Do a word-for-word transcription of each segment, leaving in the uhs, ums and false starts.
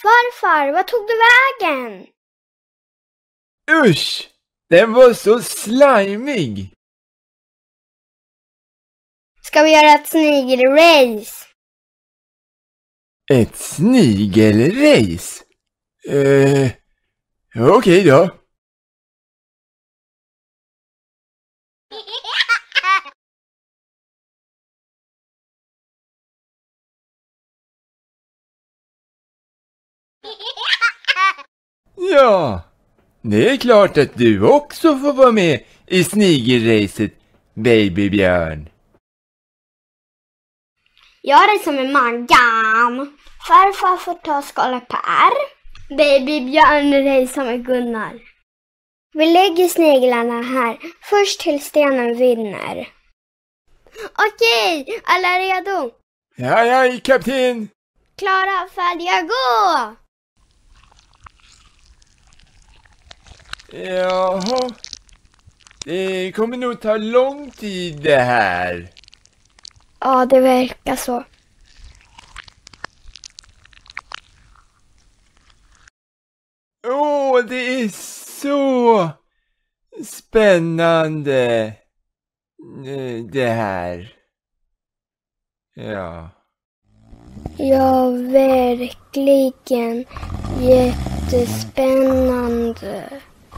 Farfar, vad tog du vägen? Usch! Den var så slimig! Ska vi göra ett snigelrace? Ett snigelrace? Eh, okej okay då. Ja, det är klart att du också får vara med i snigelracet, babybjörn. Jag racear med Maggan. Farfar får ta skala Per. Babybjörn racear med Gunnar. Vi lägger sniglarna här. Först till stenen vinner. Okej, alla redo? Ja, ja, kapten. Klara, färdiga, gå! Jaha. Det kommer nog ta lång tid det här. Ja, det verkar så. Åh, det är så spännande det här. Ja. Ja, verkligen jättespännande.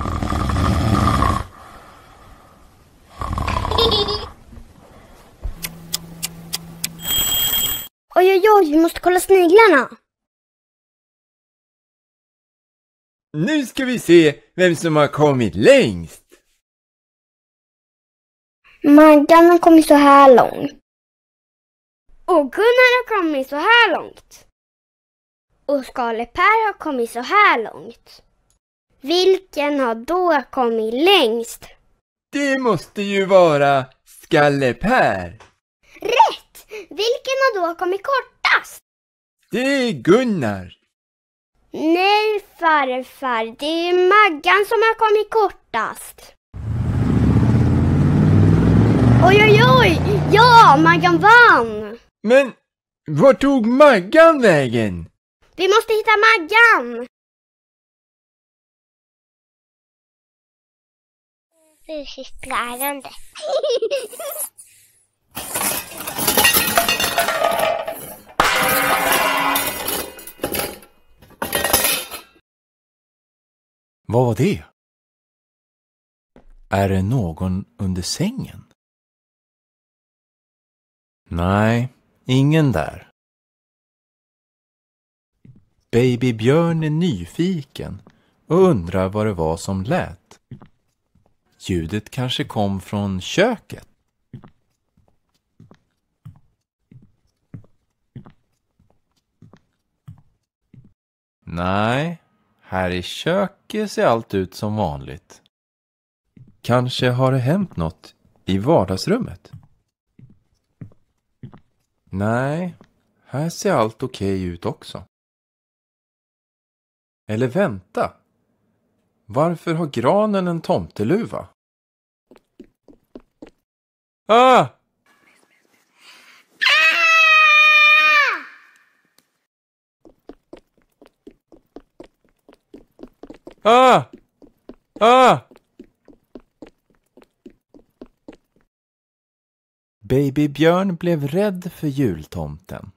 Oj, oj, oj, vi måste kolla sniglarna. Nu ska vi se vem som har kommit längst. Maggan har kommit så här långt. Och Gunnar har kommit så här långt. Och Skale Per har kommit så här långt. Vilken har då kommit längst? Det måste ju vara Skalle Per. Rätt! Vilken har då kommit kortast? Det är Gunnar. Nej, farfar. Det är Maggan som har kommit kortast. Oj, oj, oj! Ja, Maggan vann! Men var tog Maggan vägen? Vi måste hitta Maggan! Fysiskt lärande. Vad var det? Är det någon under sängen? Nej, ingen där. Babybjörn är nyfiken och undrar vad det var som lät. Ljudet kanske kom från köket. Nej, här i köket ser allt ut som vanligt. Kanske har det hänt något i vardagsrummet. Nej, här ser allt okej ut också. Eller vänta. Varför har granen en tomteluva? Ah! Ah! Ah! Babybjörn blev rädd för jultomten.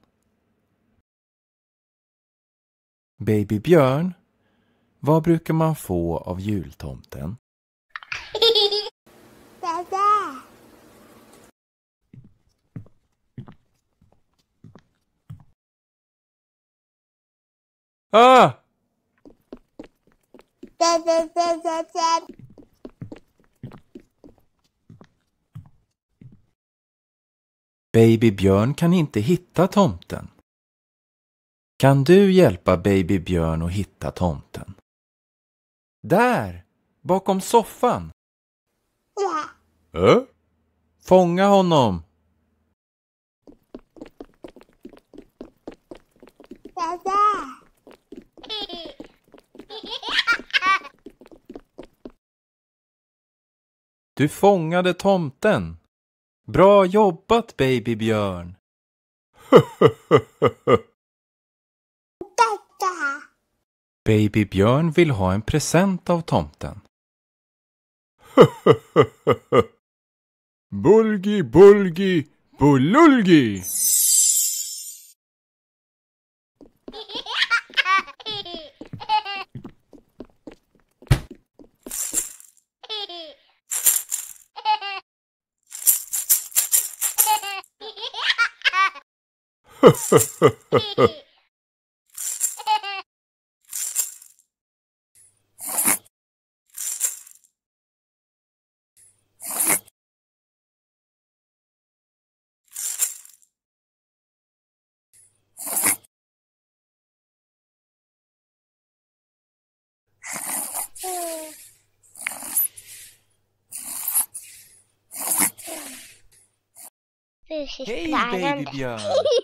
Babybjörn, vad brukar man få av jultomten? Ah! Babybjörn kan inte hitta tomten. Kan du hjälpa Babybjörn att hitta tomten? Där, bakom soffan. Ja. Äh? Fånga honom. Du fångade tomten. Bra jobbat, Babybjörn. Baby Björn vill ha en present av tomten. Bulgi, bulgi, bululgi. Hej Baby Björn!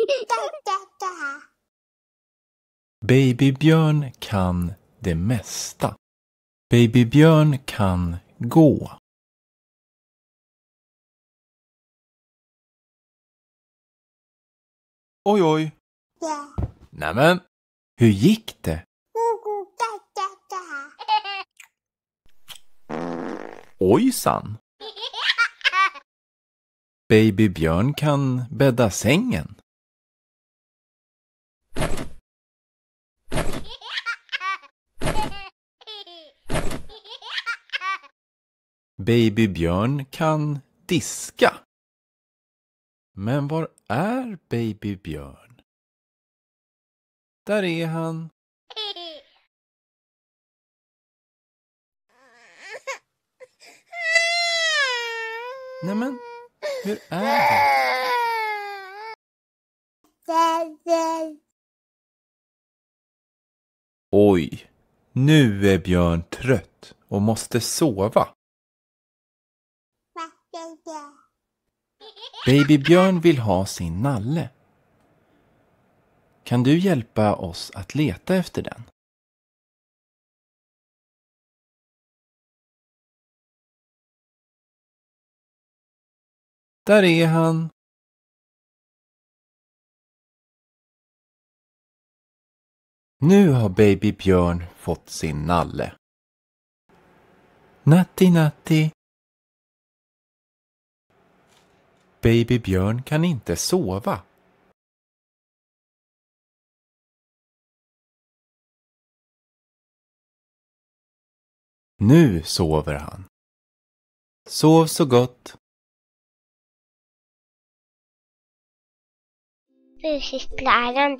Baby Björn kan det mesta. Baby Björn kan gå. Oj oj. Nämen, hur gick det? Ojsan. Baby Björn kan bädda sängen. Baby Björn kan diska. Men var är Baby Björn? Där är han. Nämen, hur är det? Oj, nu är Björn trött och måste sova. Baby Björn vill ha sin nalle. Kan du hjälpa oss att leta efter den? Där är han. Nu har Baby Björn fått sin nalle. Natti natti. Baby Björn kan inte sova. Nu sover han. Sov så gott. Fysiskt lärande.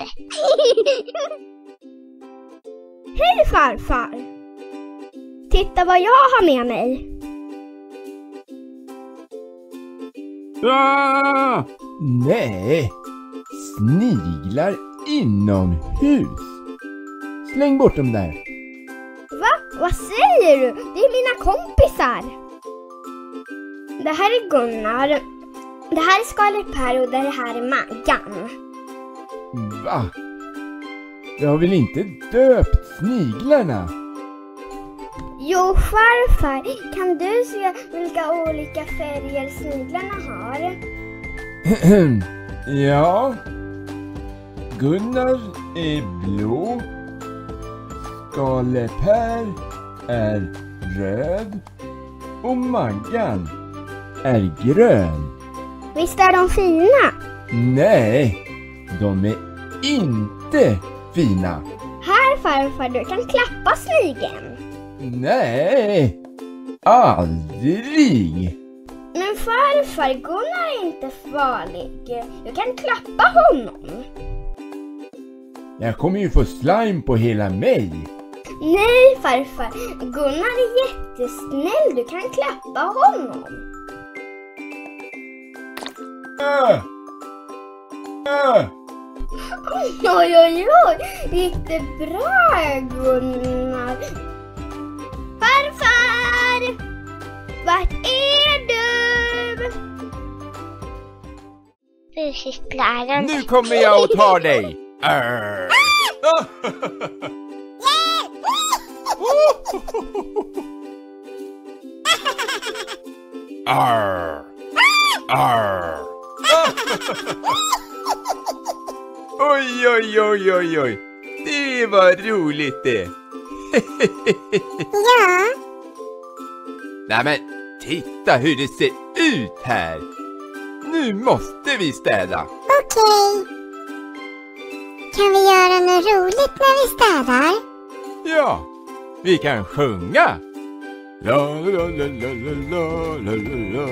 Hej farfar! Titta vad jag har med mig. Ah! Nej, sniglar inomhus. Släng bort dem där. Va? Vad säger du? Det är mina kompisar. Det här är Gunnar. Det här är Skalet Per och det här är Maggan. Va? Jag har väl inte döpt sniglarna? Jo farfar, kan du se vilka olika färger sniglarna har? Ja. Gunnar är blå. Skalet Per är röd. Och Maggan är grön. Visst är de fina? Nej, de är inte fina. Här farfar, du kan klappa snigeln. Nej, aldrig. Men farfar, Gunnar är inte farlig. Du kan klappa honom. Jag kommer ju få slime på hela mig. Nej farfar, Gunnar är jättesnäll. Du kan klappa honom. Äh. Äh. Oj, oj, oj. Gick det bra, Gunnar? Farfar! Vart är du? Fysiskt lärande. Nu kommer jag och tar dig. Arr. Arr. Arr. Oj, oj, oj, oj, oj. Det var roligt det. Ja. Nej men, titta hur det ser ut här. Nu måste vi städa. Okej. Kan vi göra något roligt när vi städar? Ja, vi kan sjunga. La la la la la la la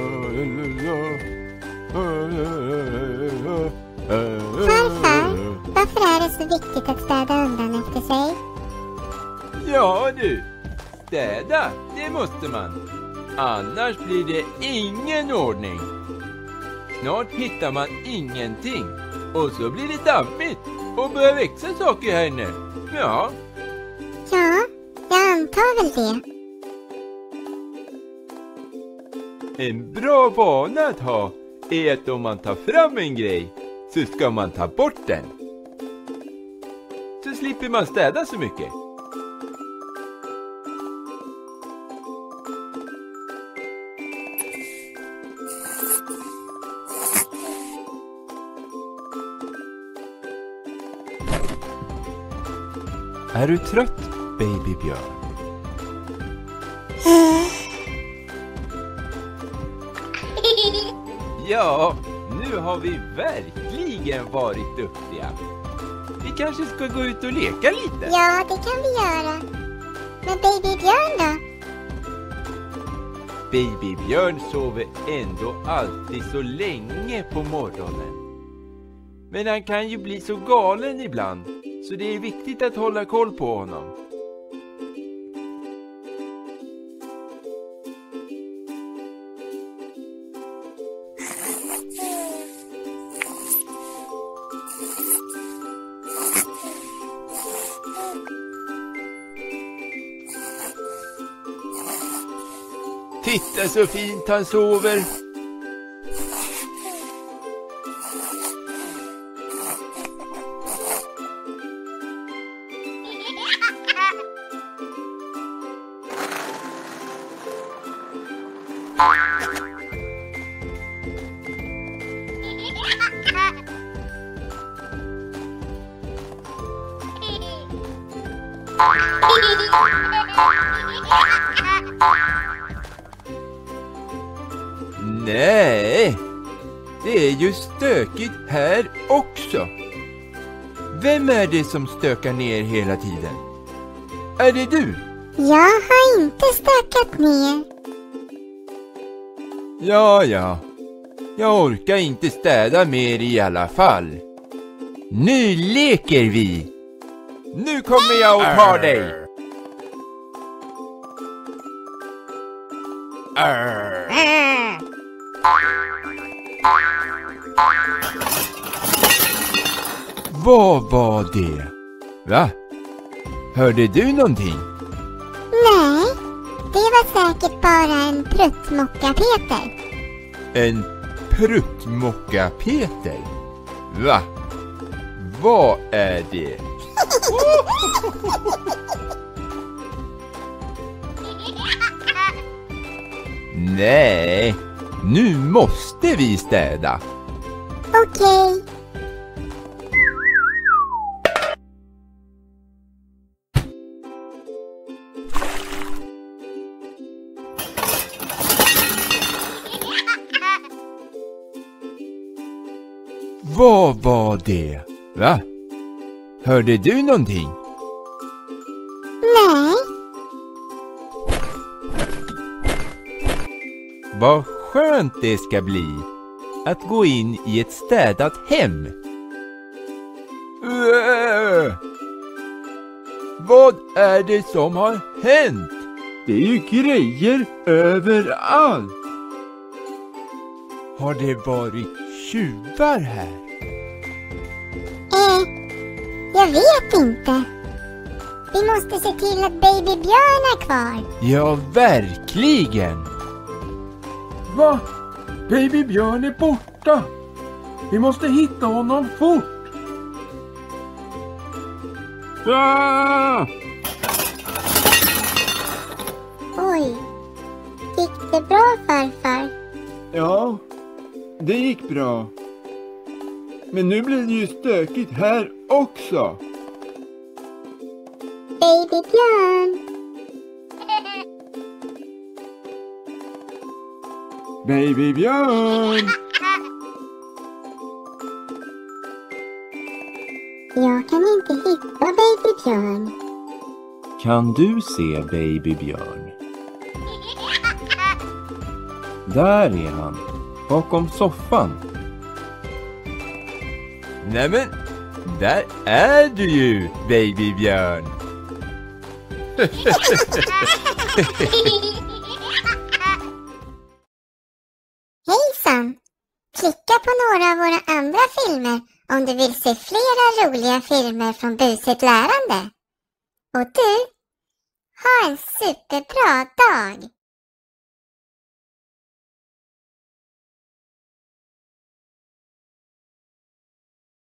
la. Farfar, varför är det så viktigt att städa undan efter sig? Ja du, städa, det måste man. Annars blir det ingen ordning. Snart hittar man ingenting. Och så blir det dammigt och börjar växa saker här inne. Ja. Ja, jag antar väl det. En bra vana att ha är att om man tar fram en grej så ska man ta bort den. Så slipper man städa så mycket. Är du trött, babybjörn? Ja, nu har vi verkligen varit duktiga. Vi kanske ska gå ut och leka lite. Ja, det kan vi göra. Men babybjörn då? Babybjörn sover ändå alltid så länge på morgonen. Men han kan ju bli så galen ibland, så det är viktigt att hålla koll på honom. Titta så fint han sover. Nej, det är ju stökigt här också. Vem är det som stökar ner hela tiden? Är det du? Jag har inte stökat ner. Ja, ja. Jag orkar inte städa mer i alla fall. Nu leker vi. Nu kommer jag och tar dig. Arr. Vad var det? Va? Hörde du någonting? Nej, det var säkert bara en pruttmocka-Peter. En pruttmocka-Peter? Va? Vad är det? Nej, nu måste vi städa. Okej. Vad var det? Va? Hörde du någonting? Nej. Vad skönt det ska bli att gå in i ett städat hem. Äh! Vad är det som har hänt? Det är ju grejer överallt. Har det varit tjuvar här? Eh, jag vet inte. Vi måste se till att babybjörn är kvar. Ja, verkligen. Va? Babybjörn är borta. Vi måste hitta honom fort. Ah! Oj. Gick det bra, farfar? Ja, det gick bra. Men nu blir det ju stökigt här också. Babybjörn. Babybjörn! Jag kan inte hitta Babybjörn. Kan du se Babybjörn? Där är han, bakom soffan. Nämen, där är du ju, Babybjörn. Hejsan! Klicka på några av våra andra filmer om du vill se flera roliga filmer från Busigt lärande. Och du, ha en superbra dag!